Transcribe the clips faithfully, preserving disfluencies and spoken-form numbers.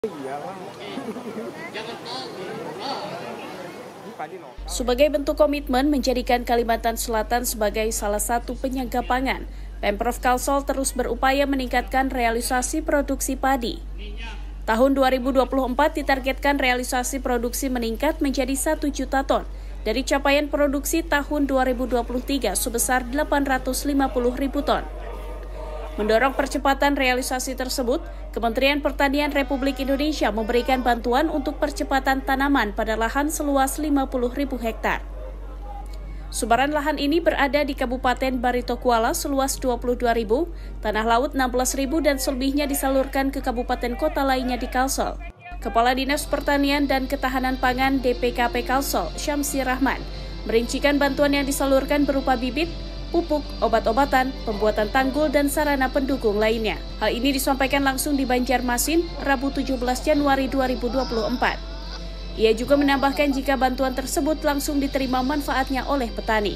Sebagai bentuk komitmen menjadikan Kalimantan Selatan sebagai salah satu penyangga pangan, Pemprov Kalsel terus berupaya meningkatkan realisasi produksi padi. Tahun dua ribu dua puluh empat ditargetkan realisasi produksi meningkat menjadi satu juta ton dari capaian produksi tahun dua ribu dua puluh tiga sebesar delapan ratus lima puluh ribu ton. Mendorong percepatan realisasi tersebut, Kementerian Pertanian Republik Indonesia memberikan bantuan untuk percepatan tanaman pada lahan seluas lima puluh ribu hektar. Subaran lahan ini berada di Kabupaten Barito Kuala seluas dua puluh dua ribu, Tanah Laut enam belas ribu dan selebihnya disalurkan ke kabupaten kota lainnya di Kalsel. Kepala Dinas Pertanian dan Ketahanan Pangan D P K P Kalsel, Syamsi Rahman, merincikan bantuan yang disalurkan berupa bibit, pupuk, obat-obatan, pembuatan tanggul, dan sarana pendukung lainnya. Hal ini disampaikan langsung di Banjarmasin, Rabu tujuh belas Januari dua ribu dua puluh empat. Ia juga menambahkan jika bantuan tersebut langsung diterima manfaatnya oleh petani.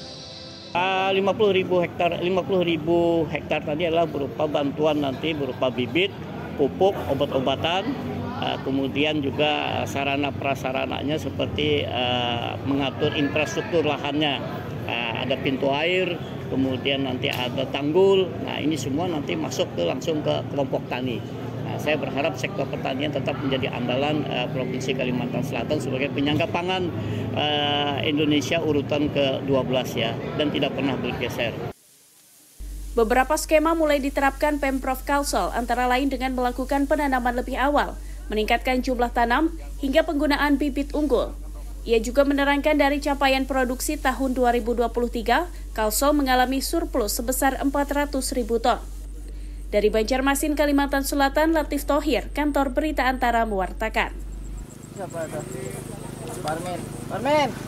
lima puluh ribu hektar, lima puluh ribu hektar tadi adalah berupa bantuan nanti berupa bibit, pupuk, obat-obatan, kemudian juga sarana prasarananya seperti uh, mengatur infrastruktur lahannya. Ada pintu air, kemudian nanti ada tanggul. Nah, ini semua nanti masuk ke langsung ke kelompok tani. Nah, saya berharap sektor pertanian tetap menjadi andalan uh, Provinsi Kalimantan Selatan sebagai penyangga pangan uh, Indonesia urutan ke dua belas ya, dan tidak pernah bergeser. Beberapa skema mulai diterapkan Pemprov Kalsel, antara lain dengan melakukan penanaman lebih awal, meningkatkan jumlah tanam, hingga penggunaan bibit unggul. Ia juga menerangkan dari capaian produksi tahun dua ribu dua puluh tiga, Kalsel mengalami surplus sebesar empat ratus ribu ton. Dari Banjarmasin, Kalimantan Selatan, Latif Thohir, Kantor Berita Antara mewartakan. Siapa itu? Parmen. Parmen.